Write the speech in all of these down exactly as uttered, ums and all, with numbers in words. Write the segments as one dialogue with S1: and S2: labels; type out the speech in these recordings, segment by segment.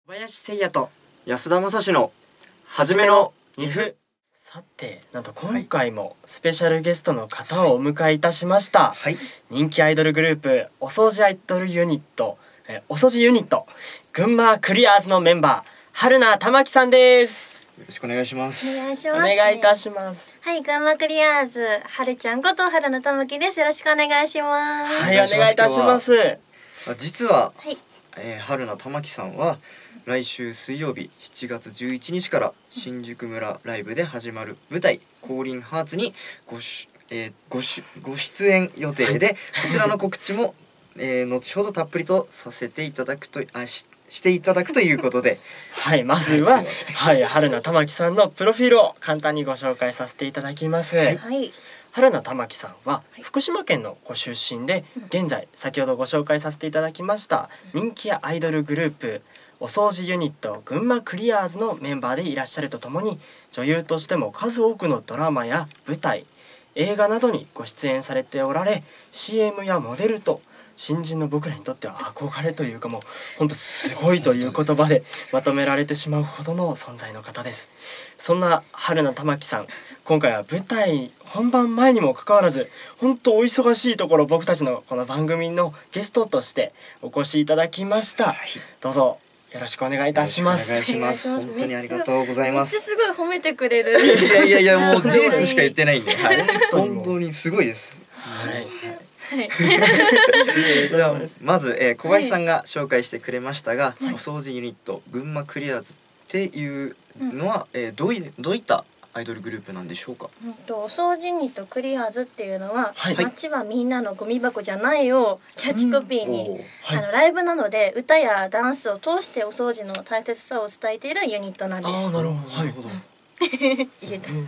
S1: 小林誠也と
S2: 安田正史の初めのにふ。
S1: さて、なんと今回もスペシャルゲストの方をお迎えいたしました、
S2: はい、
S1: 人気アイドルグループお掃除アイドルユニットえお掃除ユニット群馬クリアーズのメンバー春名玉木さんです。
S2: よろしくお願いします。
S3: お願いします。
S1: お願いいたします。
S3: はい、群馬クリアーズ春ちゃんこと春名玉木です。よろしくお願いします。
S1: はい、お願いいたします。
S2: 実は、
S3: はい、
S2: えー、春名玉木さんは来週水曜日しちがつじゅういちにちから新宿村ライブで始まる舞台「降臨ハーツ」にごし、えー、ごしご出演予定で、こちらの告知も、えー、後ほどたっぷりとさせていただくとあししていただくということで
S1: はい、まずは、はい、春名玉木さんのプロフィールを簡単にご紹介させていただきます。
S3: はい、
S1: 春名玉木さんは福島県のご出身で、現在先ほどご紹介させていただきました人気アイドルグループお掃除ユニット群馬クリアーズのメンバーでいらっしゃるとともに、女優としても数多くのドラマや舞台、映画などにご出演されておられ、 シーエム やモデルと新人の僕らにとっては憧れというか、もう本当すごいという言葉でまとめられてしまうほどの存在の方です。そんな春名玉木さん、今回は舞台本番前にもかかわらず本当お忙しいところ、僕たちのこの番組のゲストとしてお越しいただきました、はい、どうぞよろしくお願いいたします。
S2: お願いします。本当にありがとうございます。
S3: めっちゃすごい褒めてくれる。
S2: いやいやいや、もう事実しか言ってないんで、はい、本当にすごいです。
S1: はい
S3: はい、
S2: ではまず、えー、小林さんが紹介してくれましたが、
S3: はい、
S2: お掃除ユニット群馬クリアーズっていうのは、うん、えー、どういどういったアイドルグループなんでしょうか。
S3: うんと、お掃除ユニットクリアーズっていうのは、
S1: はい、
S3: 街はみんなのゴミ箱じゃないをキャッチコピーに、
S2: うん
S3: あのライブなので歌やダンスを通してお掃除の大切さを伝えているユニットなんです。
S1: ああ、なるほど、はい、
S3: 言えた。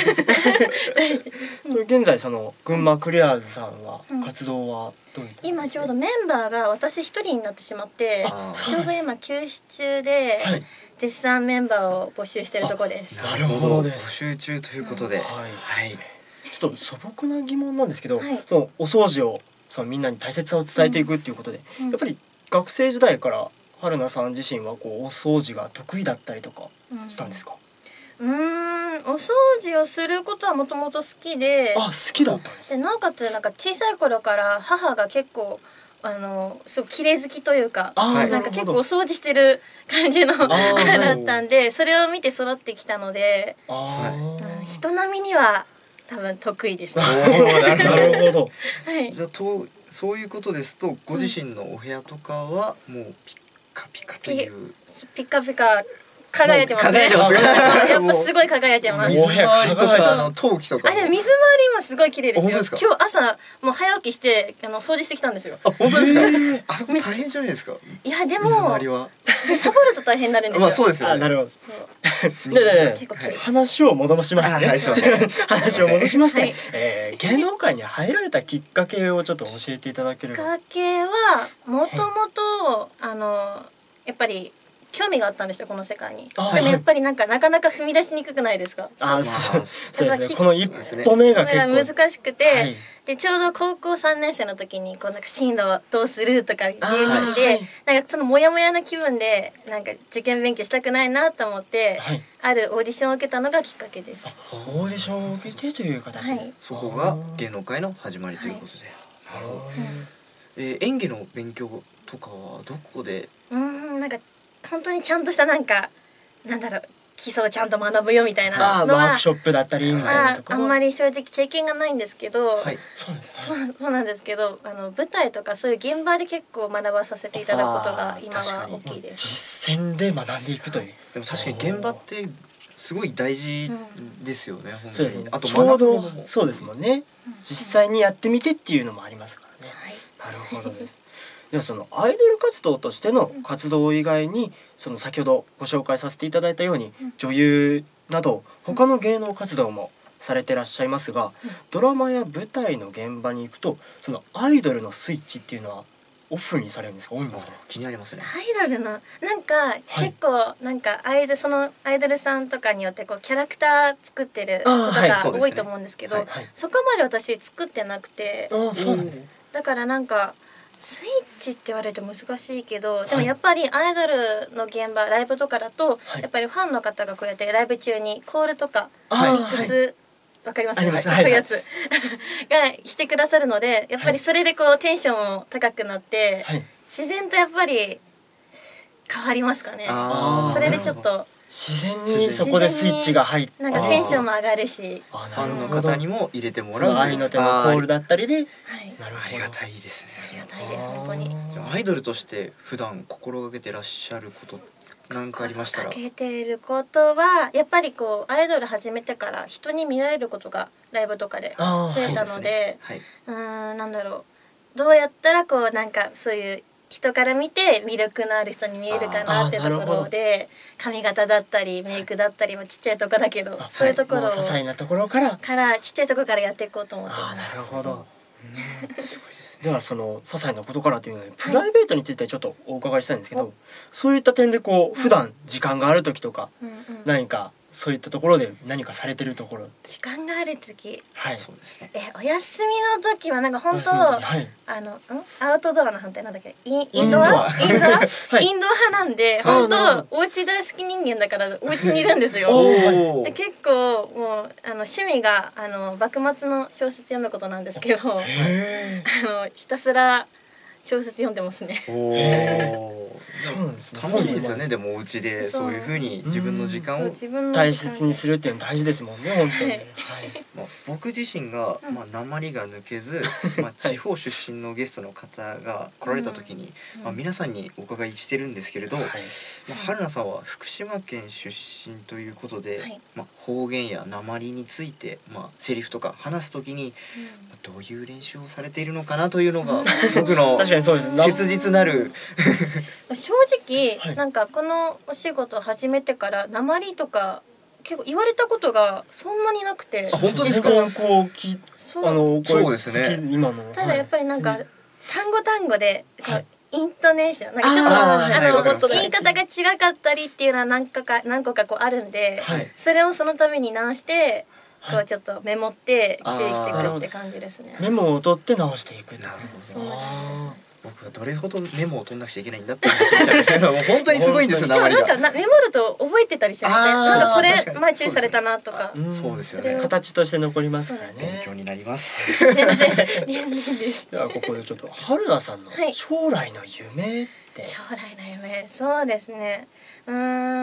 S1: 現在その群馬クリアーズさんは活動はどういった、
S3: うん、今ちょうどメンバーが私一人になってしまって、ちょうど今休止中で、はい、絶賛メンバーを募集しているところです。
S1: なるほどです。
S2: 募集中ということで、うん、はい、はい、
S1: ちょっと素朴な疑問なんですけど、
S3: はい、
S1: そのお掃除をそのみんなに大切さを伝えていくっていうことで、うん、やっぱり学生時代から春名さん自身はこうお掃除が得意だったりとかしたんですか。
S3: うん、うーん、お掃除をすることはもともと好きで、
S1: あ、好きだったんです
S3: で、なおかつなんか小さい頃から母が結構あのすごい綺麗好きというか、なんか結構お掃除してる感じの母だったんで、それを見て育ってきたので、
S1: あ、
S3: うん、人並みには多分得意です。
S2: なるほど。
S3: はい。
S2: じゃあとそういうことですと、ご自身のお部屋とかはもうピッカピカという、
S3: ピッカピカ輝いてますね。やっぱすごい輝いてます。
S2: 水回りとかあの陶器とか。
S3: あ、でも水回り今すごい綺麗ですよ。今日朝もう早起きしてあの掃除してきたんですよ。
S2: あ、本当ですか。あそこ大変じゃないですか。
S3: いやでも
S2: 水回りは
S3: サボると大変になるんですよ。
S2: まあそうですよね。
S1: なるほど。
S3: そう。
S1: で、話を戻しまして、話を戻しまして、え芸能界に入られたきっかけをちょっと教えていただける。
S3: きっかけはもともとあのやっぱり興味があったんですよ、この世界に。でもやっぱりなんかなかなか踏み出しにくくないですか。
S1: あ、そうそうですね。この一歩目が結構
S3: 難しくて、でちょうど高校さんねん生の時にこうなんか進路どうするとかいう時で、なんかそのモヤモヤな気分でなんか受験勉強したくないなと思って、あるオーディションを受けたのがきっかけです。
S1: オーディションを受けてという形で、
S2: そこが芸能界の始まりということで。なるほど。え、演技の勉強とかはどこで？
S3: うん、なんか本当にちゃんとしたなんかなんだろう、基礎をちゃんと学ぶよみたいなのは
S1: ワークショップだったりみたいなところ、
S3: あんまり正直経験がないんですけど、
S2: はい、
S1: そうですね。
S3: そうそうなんですけど、あの舞台とかそういう現場で結構学ばさせていただくことが今は大きいです。
S1: 実践で学んでいくという。
S2: でも確かに現場ってすごい大事ですよね。
S1: うん、そうですね。
S2: あと
S1: ちょうどそうですもんね。実際にやってみてっていうのもありますからね。
S3: はい、
S1: なるほどです。ではそのアイドル活動としての活動以外に、その先ほどご紹介させていただいたように、女優など他の芸能活動もされてらっしゃいますが、ドラマや舞台の現場に行くとそのアイドルのスイッチっていうのはオフにされるんですか、オンにされる？
S2: 気になりますね。
S3: アイドルのなんか結構なんかアイドルそのアイドルさんとかによってこうキャラクター作ってる方が多いと思うんですけど、そこまで私作ってなくて、だからなんかスイッチって言われると難しいけど、でもやっぱりアイドルの現場ライブとかだと、はい、やっぱりファンの方がこうやってライブ中にコールとかミックス、わかりますか？そういうやつがしてくださるので、やっぱりそれでこうテンションも高くなって、はい、自然とやっぱり変わりますかね。それでちょっと
S1: 自然にそこでスイッチが入って、
S3: なんかテンションも上がるし、
S2: ファンの方にも入れてもらう
S1: 愛の手のコールだったりで、はい、
S2: なるほど、ありがたいですね。
S3: ありがたいです本当に。
S2: じゃあアイドルとして普段心がけてらっしゃることなんかありましたら？
S3: かけていることはやっぱりこうアイドル始めてから人に見られることがライブとかで増えたので、はい、うーんなんだろう、どうやったらこうなんかそういう人から見て魅力のある人に見えるかなってところで、髪型だったりメイクだったり、ちっちゃいとこだけどそういうところを、
S1: 些細なところから
S3: からちっちゃいところからやっていこうと思ってます。
S1: あ、なるほど。ではその些細なことからというのでプライベートについてちょっとお伺いしたいんですけど、はい、そういった点でこう普段時間がある時とか、うんうん、何かそういったところで何かされてるところ、
S3: 時間がある時、
S1: はい、そうですね。
S3: え、お休みの時はなんか本当、はい、あの、ん、アウトドアの反対なんだっけ、イン、インドア、インドア、はい、インドア派なんで、本当お家大好き人間だからお家にいるんですよ。で、結構もうあの趣味があの幕末の小説読むことなんですけど、あのひたすら小説読んでますね。
S1: おそうなんですね。
S2: 楽しいですよね。でもお家でそういう風に自分の時間を
S1: 大切にするっていうの大事ですもんね。本当に。はい。
S2: まあ僕自身がまあ訛りが抜けず、まあ地方出身のゲストの方が来られた時に、まあ皆さんにお伺いしてるんですけれど、まあ春菜さんは福島県出身ということで、まあ方言や訛りについてまあセリフとか話す時にどういう練習をされているのかなというのが僕の確かにそうですね。切実なる
S3: 正直、はい、なんかこのお仕事を始めてから訛りとか結構言われたことがそんなになくて、
S2: あ、本当ですか？
S1: こうき
S2: そうあのそうですね。
S3: 今のただやっぱりなんか、はい、単語単語でこう、はい、イントネーションなんかちょっとああの言い方が違かったりっていうのは何個か何個かこうあるんで、はい、それをそのために直して。こうちょっとメモって注意していくって感じですね。
S1: メモを取って直していく。なる
S2: ほど。僕はどれほどメモを取んなくちゃいけないんだって思ってたんですけど、もう本当にすごいんですよ。
S3: なんかメモると覚えてたりしますね。なんかこれ前注意されたなとか。
S2: そうですよね。
S1: 形として残りますからね。
S2: 勉強になります。
S3: 全然全然です。
S1: ではここでちょっと春菜さんの将来の夢って。
S3: 将来の夢、そうですね。うん、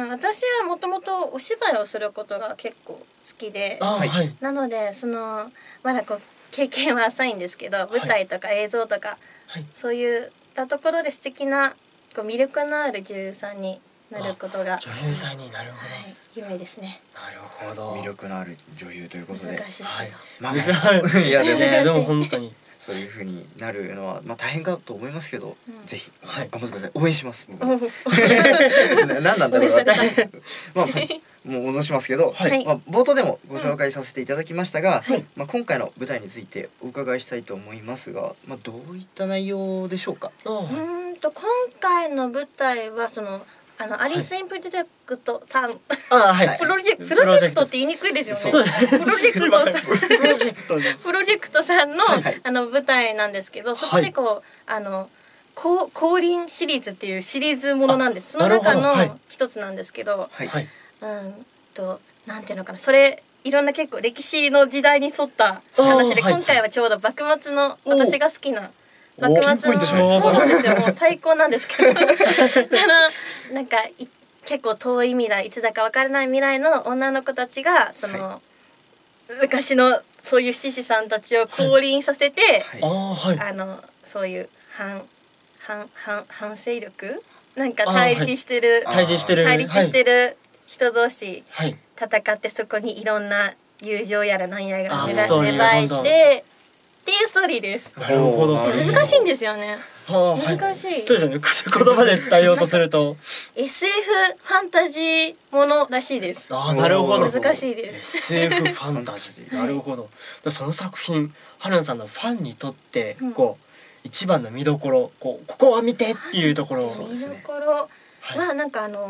S3: 私はもともとお芝居をすることが結構好きで、はい、なのでそのまだこう経験は浅いんですけど、舞台とか映像とか、はい、そういったところで素敵なこう魅力のある女優さんになることが
S1: 女優さんになるほど、
S3: はい、夢ですね。
S1: なるほど。
S2: 魅力のある女優ということで、
S3: 難しい、
S2: はい、
S1: まあ、いやでも、ね、でも本当に
S2: そういう風になるのはまあ大変かと思いますけど、うん、ぜひ、はい、頑張ってください。応援します。僕何なんだろうな。まあもう戻しますけど、はい、まあ冒頭でもご紹介させていただきましたが、はい、まあ今回の舞台についてお伺いしたいと思いますが、まあどういった内容でしょうか。
S3: うんと今回の舞台はそのあのアリスインプロジェクトさん、
S1: あ、はい、
S3: プロジェプロジェクトって言いにくいですよね。プロジェクトさん、プロジェクトプロジェクトさんのあの舞台なんですけど、そこでこうあの降臨シリーズっていうシリーズものなんです。その中の一つなんですけど、うんとなんていうのかな、それいろんな結構歴史の時代に沿った話で、今回はちょうど幕末の私が好きな。幕末のそうなんですよ、もう最高なんですけどそのなんか結構遠い未来、いつだかわからない未来の女の子たちがその、はい、昔のそういう志士さんたちを降臨させて、はい、あのそういう反反反反勢力なんか対立してる、
S1: 対立してる
S3: 対立してる人同士戦って、そこにいろんな友情やらなんやが芽生えて。っていうストーリーです。
S1: なるほど。
S3: 難しいんですよね。難しい。
S1: そうですよね。言葉で伝えようとすると
S3: エスエフ ファンタジーものらしいです。
S1: あ、なるほど。
S3: 難しいです。
S1: エスエフ ファンタジー。なるほど。その作品、春菜さんのファンにとってこう一番の見どころ、こうここは見てっていうところ。
S3: 見どころはなんかあの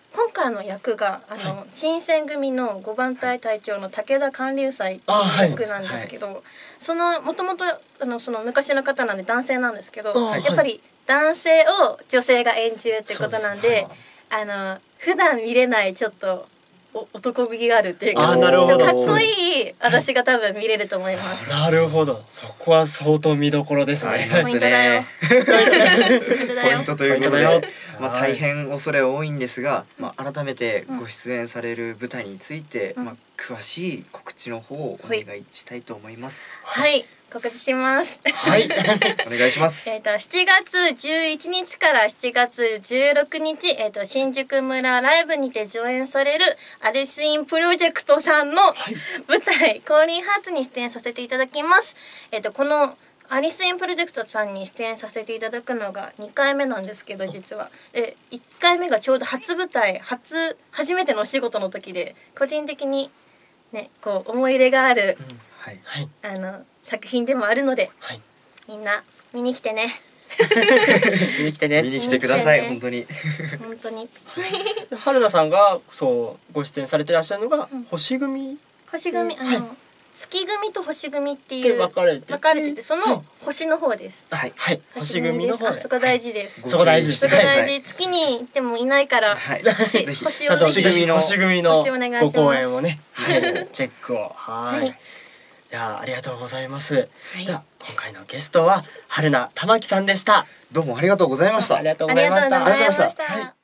S3: 今回の役があの、はい、新選組のごばん隊隊長の武田貫龍斎っていう役なんですけど、はい、そのもともとあのその昔の方なんで男性なんですけど、はい、やっぱり男性を女性が演じるってことなんで、で、はい、あの普段見れないちょっとお男気があるっていうか、
S1: あ、なるほど、
S3: かっこいい私が多分見れると思います。
S1: なるほど、そこは相当見どころですね。
S3: ポイントだよ。
S2: ポイントということで、まあ大変恐れ多いんですが、まあ改めてご出演される舞台について、まあ詳しい告知の方をお願いしたいと思います。
S3: はい。告知します。
S2: はい、お願いします。
S3: えっとしちがつじゅういちにちからしちがつじゅうろくにち、えっと新宿村ライブにて上演されるアリスインプロジェクトさんの舞台、降臨ハーツに出演させていただきます。えっとこのアリスインプロジェクトさんに出演させていただくのがにかいめなんですけど、実はでいっかいめがちょうど初舞台、初初めてのお仕事の時で、個人的にねこう思い入れがある、うんはい、あの作品でもあるので、はい、みんな見に来てね。
S1: 見に来てね。
S2: 見に来てください。本当に。
S3: 本当に。
S1: 春菜さんがそうご出演されていらっしゃるのが、うん、星組。
S3: 星組、あの、はい、月組と星組っていう
S1: 分かれてて、
S3: 分かれてて、その星の方です。
S1: はい、はい、星組の方。
S3: そこ大事です。
S1: そこ大事です。
S3: そこ大事。月に行ってもいないから、
S1: 星星を星組の星組のご公演をね、チェックを。はい。いや、ありがとうございます。では今回のゲストは春名玉木さんでした。
S2: どうもありがとうございました。
S1: ありがとうございました。
S3: ありがとうございました。